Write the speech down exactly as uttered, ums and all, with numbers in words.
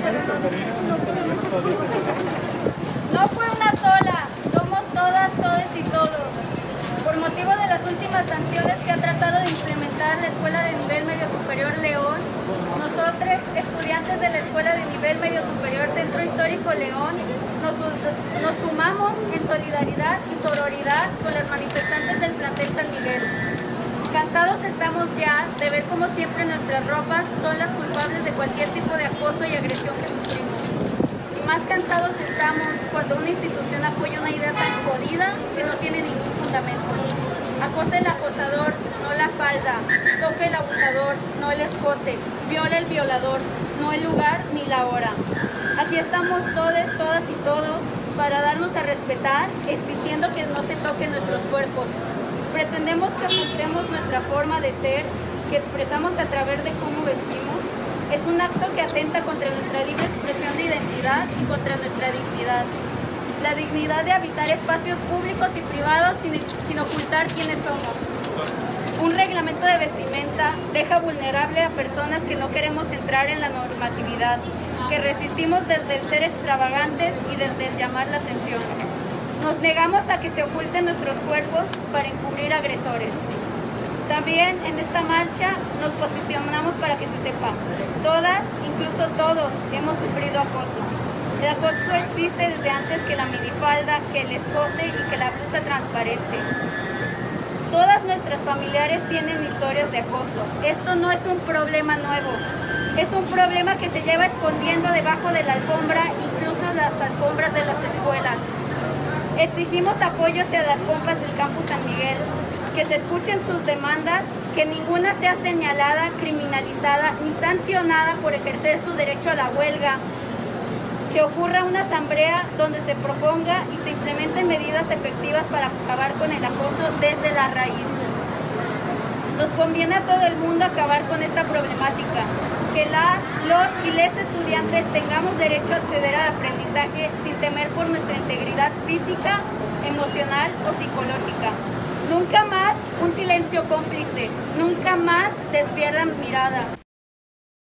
No fue una sola, somos todas, todes y todos. Por motivo de las últimas sanciones que ha tratado de implementar la Escuela de Nivel Medio Superior León, nosotros, estudiantes de la Escuela de Nivel Medio Superior Centro Histórico León, nos, nos sumamos en solidaridad y sororidad con las manifestantes del plantel San Miguel. Cansados estamos ya de ver cómo siempre nuestras ropas son las culpables de cualquier tipo de acoso y agresión que sufrimos. Y más cansados estamos cuando una institución apoya una idea tan jodida que no tiene ningún fundamento. Acosa el acosador, no la falda. Toca el abusador, no el escote. Viola el violador, no el lugar ni la hora. Aquí estamos todes, todas y todos para darnos a respetar, exigiendo que no se toquen nuestros cuerpos. Pretendemos que ocultemos nuestra forma de ser, que expresamos a través de cómo vestimos. Es un acto que atenta contra nuestra libre expresión de identidad y contra nuestra dignidad. La dignidad de habitar espacios públicos y privados sin, sin ocultar quiénes somos. Un reglamento de vestimenta deja vulnerable a personas que no queremos entrar en la normatividad, que resistimos desde el ser extravagantes y desde el llamar la atención. Nos negamos a que se oculten nuestros cuerpos para encubrir agresores. También en esta marcha nos posicionamos para que se sepa. Todas, incluso todos, hemos sufrido acoso. El acoso existe desde antes que la minifalda, que el escote y que la blusa transparente. Todas nuestras familiares tienen historias de acoso. Esto no es un problema nuevo. Es un problema que se lleva escondiendo debajo de la alfombra, incluso las alfombras de las escuelas. Exigimos apoyo hacia las compas del Campus San Miguel, que se escuchen sus demandas, que ninguna sea señalada, criminalizada ni sancionada por ejercer su derecho a la huelga, que ocurra una asamblea donde se proponga y se implementen medidas efectivas para acabar con el acoso desde la raíz. Nos conviene a todo el mundo acabar con esta problemática, que las, los y les estudiantes tengamos derecho a acceder al aprendizaje sin temer por nuestra integridad física, emocional o psicológica. Nunca más un silencio cómplice, nunca más desviar la mirada.